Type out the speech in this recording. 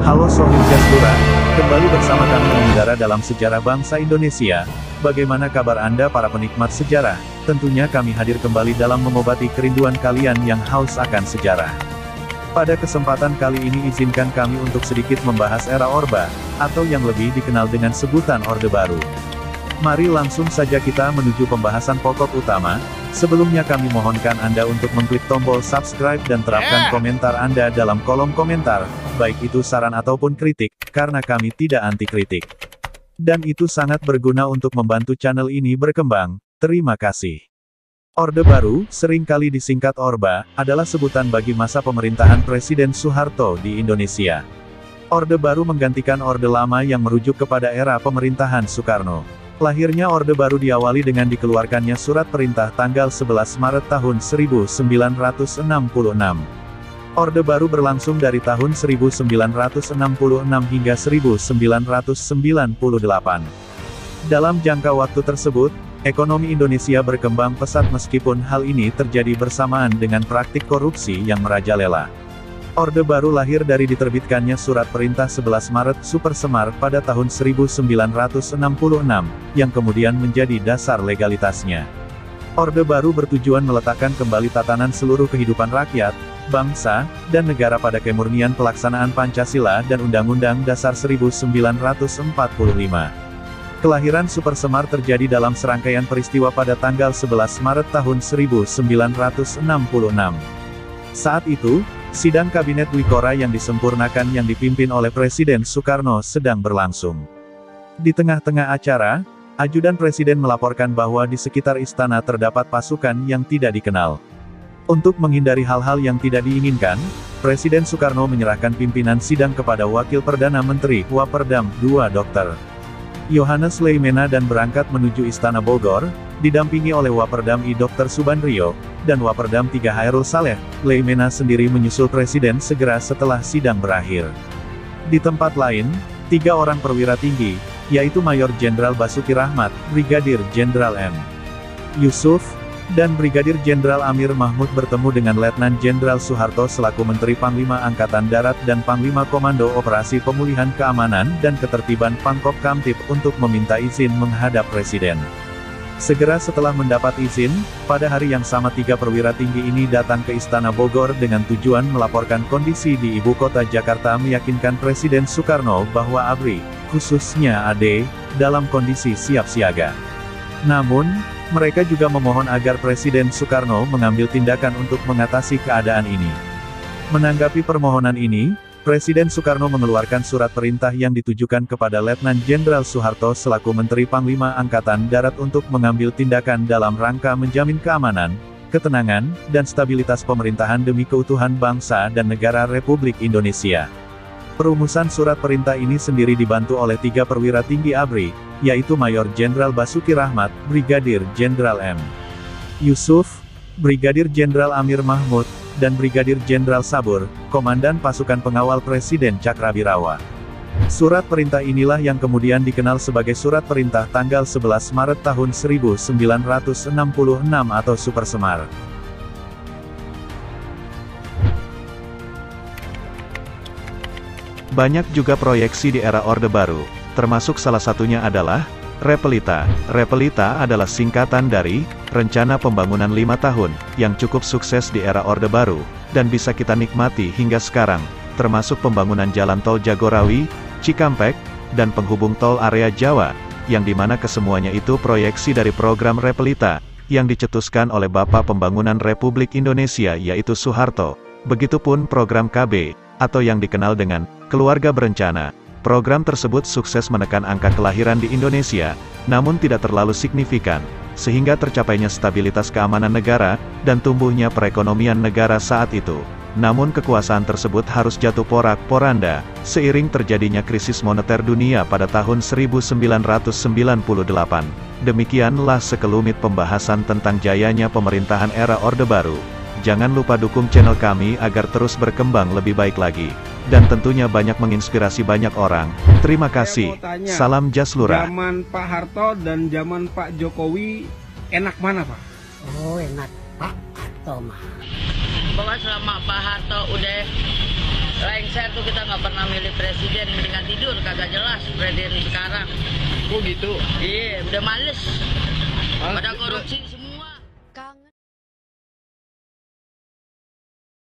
Halo Sohib Jaslura, kembali bersama kami mengudara dalam sejarah bangsa Indonesia. Bagaimana kabar Anda para penikmat sejarah? Tentunya kami hadir kembali dalam mengobati kerinduan kalian yang haus akan sejarah. Pada kesempatan kali ini izinkan kami untuk sedikit membahas era Orba, atau yang lebih dikenal dengan sebutan Orde Baru. Mari langsung saja kita menuju pembahasan pokok utama. Sebelumnya kami mohonkan Anda untuk mengklik tombol subscribe dan terapkan komentar Anda dalam kolom komentar, baik itu saran ataupun kritik, karena kami tidak anti kritik. Dan itu sangat berguna untuk membantu channel ini berkembang. Terima kasih. Orde Baru, seringkali disingkat Orba, adalah sebutan bagi masa pemerintahan Presiden Soeharto di Indonesia. Orde Baru menggantikan Orde Lama yang merujuk kepada era pemerintahan Soekarno. Lahirnya Orde Baru diawali dengan dikeluarkannya surat perintah tanggal 11 Maret tahun 1966. Orde Baru berlangsung dari tahun 1966 hingga 1998. Dalam jangka waktu tersebut, ekonomi Indonesia berkembang pesat meskipun hal ini terjadi bersamaan dengan praktik korupsi yang merajalela. Orde Baru lahir dari diterbitkannya surat perintah 11 Maret Super Semar pada tahun 1966, yang kemudian menjadi dasar legalitasnya. Orde Baru bertujuan meletakkan kembali tatanan seluruh kehidupan rakyat, bangsa, dan negara pada kemurnian pelaksanaan Pancasila dan Undang-Undang Dasar 1945. Kelahiran Super Semar terjadi dalam serangkaian peristiwa pada tanggal 11 Maret tahun 1966. Saat itu, sidang Kabinet Wikora yang disempurnakan yang dipimpin oleh Presiden Soekarno sedang berlangsung. Di tengah-tengah acara, ajudan Presiden melaporkan bahwa di sekitar istana terdapat pasukan yang tidak dikenal. Untuk menghindari hal-hal yang tidak diinginkan, Presiden Soekarno menyerahkan pimpinan sidang kepada Wakil Perdana Menteri Waperdam II Dr. Yohanes Leimena dan berangkat menuju Istana Bogor, didampingi oleh Waperdam I Dr. Subandrio, dan Waperdam III Hairul Saleh. Leimena sendiri menyusul Presiden segera setelah sidang berakhir. Di tempat lain, 3 orang perwira tinggi, yaitu Mayor Jenderal Basuki Rahmat, Brigadir Jenderal M. Yusuf, dan Brigadir Jenderal Amir Mahmud bertemu dengan Letnan Jenderal Soeharto selaku Menteri Panglima Angkatan Darat dan Panglima Komando Operasi Pemulihan Keamanan dan Ketertiban Pangkop Kamtib untuk meminta izin menghadap Presiden. Segera setelah mendapat izin, pada hari yang sama 3 perwira tinggi ini datang ke Istana Bogor dengan tujuan melaporkan kondisi di ibu kota Jakarta, meyakinkan Presiden Soekarno bahwa ABRI, khususnya AD, dalam kondisi siap siaga. Namun, mereka juga memohon agar Presiden Soekarno mengambil tindakan untuk mengatasi keadaan ini. Menanggapi permohonan ini, Presiden Soekarno mengeluarkan surat perintah yang ditujukan kepada Letnan Jenderal Soeharto selaku Menteri Panglima Angkatan Darat untuk mengambil tindakan dalam rangka menjamin keamanan, ketenangan, dan stabilitas pemerintahan demi keutuhan bangsa dan negara Republik Indonesia. Perumusan surat perintah ini sendiri dibantu oleh 3 perwira tinggi ABRI, yaitu Mayor Jenderal Basuki Rahmat, Brigadir Jenderal M. Yusuf, Brigadir Jenderal Amir Mahmud, dan Brigadir Jenderal Sabur, Komandan Pasukan Pengawal Presiden Cakrabirawa. Surat perintah inilah yang kemudian dikenal sebagai Surat Perintah tanggal 11 Maret tahun 1966 atau Super Semar. Banyak juga proyeksi di era Orde Baru, termasuk salah satunya adalah Repelita. Repelita adalah singkatan dari Rencana Pembangunan 5 Tahun, yang cukup sukses di era Orde Baru, dan bisa kita nikmati hingga sekarang, termasuk pembangunan jalan tol Jagorawi, Cikampek, dan penghubung tol area Jawa, yang dimana kesemuanya itu proyeksi dari program Repelita, yang dicetuskan oleh Bapak Pembangunan Republik Indonesia yaitu Soeharto. Begitupun program KB, atau yang dikenal dengan Keluarga Berencana. Program tersebut sukses menekan angka kelahiran di Indonesia, namun tidak terlalu signifikan, sehingga tercapainya stabilitas keamanan negara, dan tumbuhnya perekonomian negara saat itu. Namun kekuasaan tersebut harus jatuh porak-poranda, seiring terjadinya krisis moneter dunia pada tahun 1998. Demikianlah sekelumit pembahasan tentang jayanya pemerintahan era Orde Baru. Jangan lupa dukung channel kami agar terus berkembang lebih baik lagi. Dan tentunya banyak menginspirasi banyak orang. Terima kasih. Salam Jaslura. Zaman Pak Harto dan zaman Pak Jokowi, enak mana Pak? Oh, enak Pak Harto mah. Bahwa selama Pak Harto udah Lengser tuh kita nggak pernah milih presiden, mendingan tidur, kagak jelas presiden sekarang. Oh gitu. Iya, udah males. Pada korupsi